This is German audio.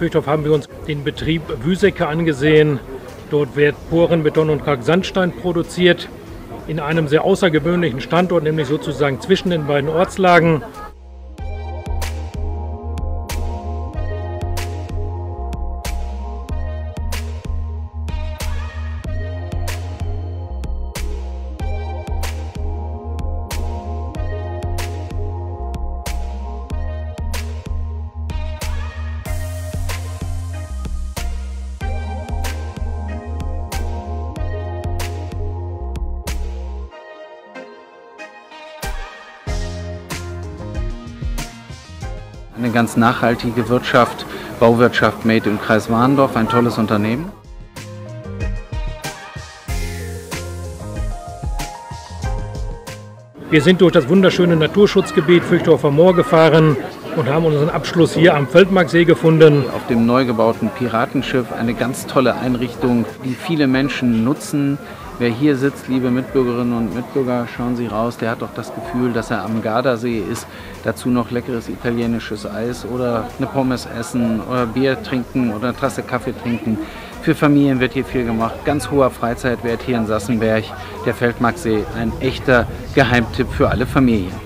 Fürchthof haben wir uns den Betrieb Wüsecke angesehen. Dort wird Porenbeton und Kalksandstein produziert in einem sehr außergewöhnlichen Standort, nämlich sozusagen zwischen den beiden Ortslagen. Eine ganz nachhaltige Wirtschaft, Bauwirtschaft made im Kreis Warendorf, ein tolles Unternehmen. Wir sind durch das wunderschöne Naturschutzgebiet Fürchthofer Moor gefahren und haben unseren Abschluss hier am Feldmarksee gefunden. Auf dem neu gebauten Piratenschiff eine ganz tolle Einrichtung, die viele Menschen nutzen. Wer hier sitzt, liebe Mitbürgerinnen und Mitbürger, schauen Sie raus, der hat doch das Gefühl, dass er am Gardasee ist. Dazu noch leckeres italienisches Eis oder eine Pommes essen oder Bier trinken oder eine Tasse Kaffee trinken. Für Familien wird hier viel gemacht. Ganz hoher Freizeitwert hier in Sassenberg. Der Feldmarksee, ein echter Geheimtipp für alle Familien.